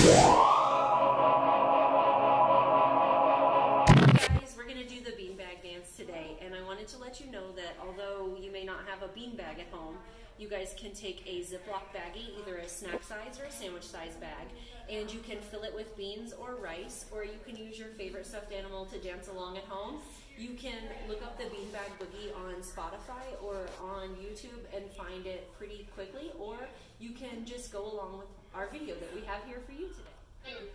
We're going to do the beanbag dance today, and I wanted to let you know that although you may not have a beanbag at home, you guys can take a Ziploc baggie, either a snack size or a sandwich size bag, and you can fill it with beans or rice, or you can use your favorite stuffed animal to dance along at home. You can look up the beanbag boogie on Spotify or on YouTube and find it pretty quickly, or you can just go along with our video that we have here for you today.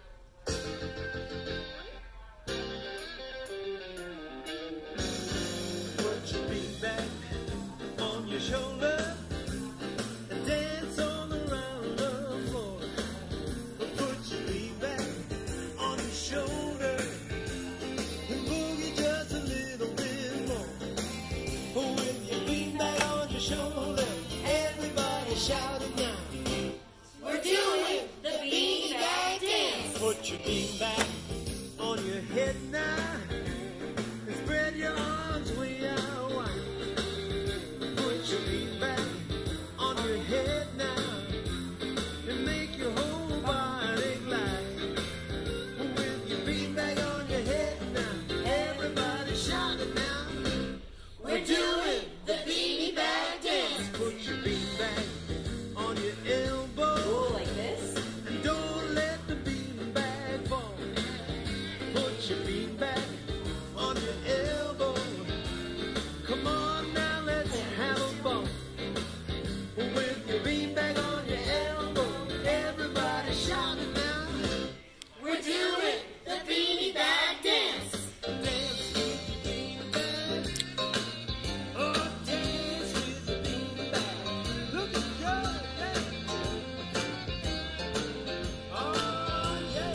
Put your beanbag on your shoulder and dance on around the floor. Put your beanbag on your shoulder and boogie just a little bit more. With your beanbag on your shoulder, everybody shout it now. We're doing the beanbag dance. Put your beanbag on your head now and spread your arms way out wide. Put your beanbag on your head now and make your whole body glide. With your beanbag on your head now, everybody shout it now. We're doing the beanbag dance. Put your beanbag on your elbow. Go like this. And don't let the beanbag fall. Put your beanbag on your elbow. Come on now, let's have a ball. With your beanbag on your elbow, everybody shout it now. We're doing the beanbag dance. Dance with the beanbag. Oh, dance with the beanbag. Look at go, oh, yeah.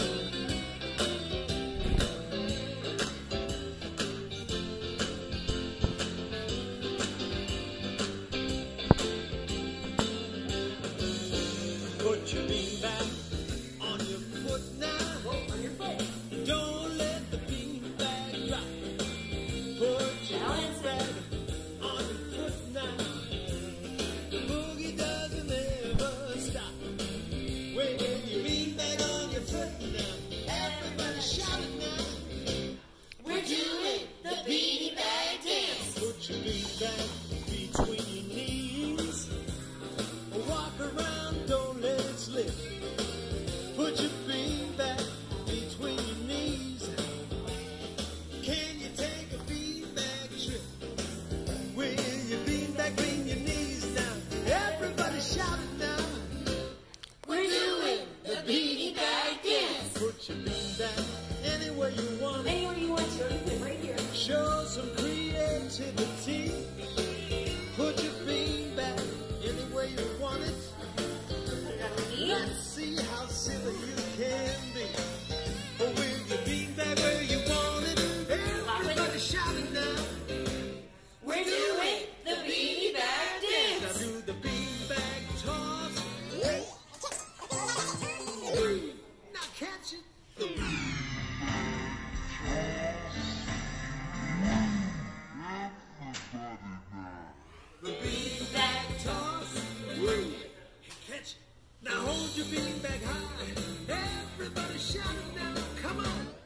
Put your beanbag on your foot now. On your foot. Don't let the beanbag drop. Put your Balance it. beanbag on your foot now. The boogie doesn't ever stop. With your beanbag on your foot now, everybody shout it now. We're doing the beanbag dance. Put your beanbag between your knees. Walk around, don't let it slip. Put your beanbag between your knees. Can you take a beanbag trip? With your beanbag between your knees now. Everybody shout it now. We're doing the beanbag dance. Put your beanbag anywhere you want it. Anywhere you want to, you can right here. Show some creativity. Put your beanbag anywhere you want it. Let's see how silly you can be. With your beanbag where you want it, everybody shout it now. We're doing the beanbag Now dance. do the beanbag toss. Now catch it. The beanbag toss. Catch it. Now hold your beanbag high. Everybody shout it now. Come on.